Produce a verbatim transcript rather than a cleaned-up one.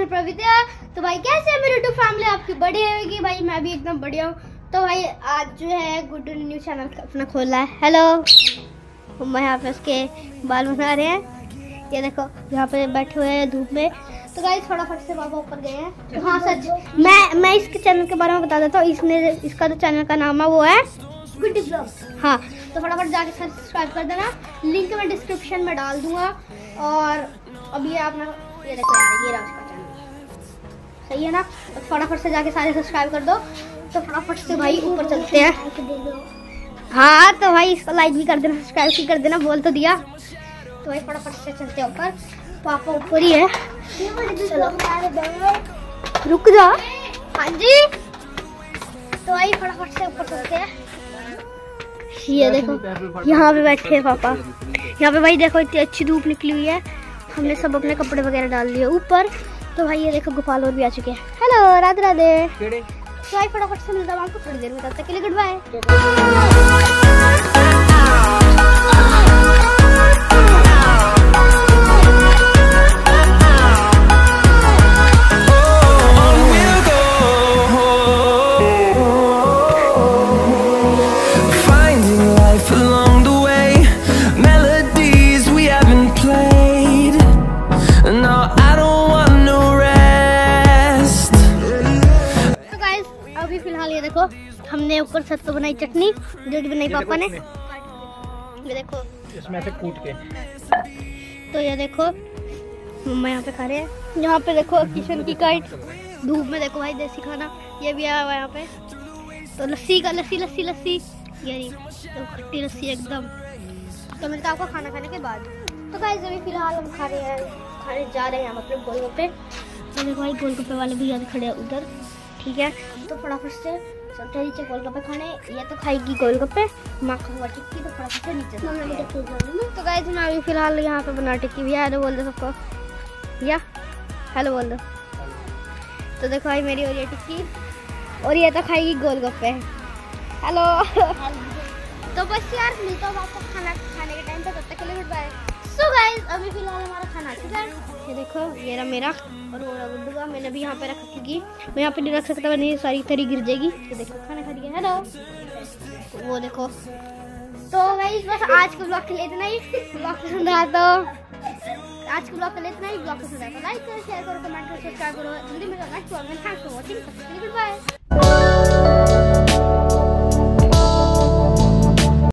प्रविद्या। तो भाई कैसे है मेरी यूट्यूब फैमिली, आपकी बढ़िया होगी भाई, मैं भी एकदम बढ़िया हूँ। तो भाई आज जो है गुड्डू ने न्यू चैनल अपना खोला है। हेलो, मैं यहाँ पे उसके बाल बना रहे हैं, ये देखो यहाँ पे बैठे हुए हैं धूप में। तो गाइस फटाफट से पापा ऊपर गए हैं। तो हाँ सच, मैं मैं इसके चैनल के बारे में बता देता हूँ। इसने इसका जो चैनल का नाम है वो है गुड्डी ब्लॉग्स। हाँ, तो फटाफट जाके सब्सक्राइब कर देना, लिंक मैं डिस्क्रिप्शन में डाल दूंगा। और अब ये अपना ये देखो यार, ये रहा उसका चैनल, सही है ना। तो फटाफट से जाके सारे सब्सक्राइब कर दो। तो फटाफट से भाई ऊपर चलते हैं। हाँ तो भाई इसको लाइक भी कर देना, सब्सक्राइब भी कर देना, बोल तो दिया। तो भाई फटाफट से चलते हैं ऊपर, पापा ऊपर ही है। रुक जा। हाँ जी, तो भाई फटाफट से ऊपर चलते हैं। ये देखो यहाँ पे बैठे हैं पापा। यहाँ पे भाई देखो इतनी अच्छी धूप निकली हुई है, हमने सब अपने कपड़े वगैरह डाल लिए ऊपर। तो भाई ये देखो गोपाल और भी आ चुके हैं। हेलो, राधे राधे। तो भाई फटाफट से मिलता हूँ आपको थोड़ी देर में, तब तक के लिए गुड बाय। फिलहाल ये देखो हमने ऊपर छत पे बनाई चटनी, जो बनाई पापा ने। ये देखो इसमें से कूट के। तो ये देखो मम्मा यहाँ पे खा रहे हैं। यहाँ पे देखो किचन की काइट, धूप में देखो भाई देसी खाना ये भी आया हुआ यहाँ पे। तो लस्सी का लस्सी लस्सी लस्सी ये तो खट्टी लस्सी एकदम। तो मिलता आपको खाना खाने के बाद। तो गाइस अभी फिलहाल हम खा रहे हैं, खाने जा रहे हैं हम अपने गोलगप्पे। तो देखो भाई गोलगप्पे वाले भैया खड़े हैं उधर, ठीक है। तो फटाफट से चलते नीचे गोलगप्पे खाने। ये तो खाएगी गोलगप्पे, माँ खाऊंगा टिक्की। तो फटाफट से नीचे तो गाइस मैं अभी फिलहाल यहाँ पे बना टिक्की भी। हेलो बोल दो सबको, या हेलो बोल दो। तो देखो भाई मेरी हो रही है टिक्की और ये तो खाएगी गोलगप्पे। हेलो तो बस यार मिलता हूँ आपको खाना खाने के टाइम पे, तब तक के लिए गुड बाय। सो गाइस अभी फिलहाल हमारा खाना आ चुका है। ये देखो ये रहा मेरा और वो रहा गुड्डू का। मैंने भी यहाँ पे रखा क्योंकि मैं यहाँ पे नहीं रख सकता, वरना सारी तरी गिर जाएगी। ये देखो खाना खा लिया। हेलो वो देखो। तो गाइस बस आज के ब्लॉग के लिए इतना ही। ब्लॉग पसंद आया तो आज के ब्लॉग के लिए इतना ही। ब्लॉग पसंद आया तो लाइक करो, शेयर करो, कमेंट करो, सब्सक्राइब करो। जल्दी मिलता है नेक्स्ट ब्लॉग में। Thanks for watching, good bye.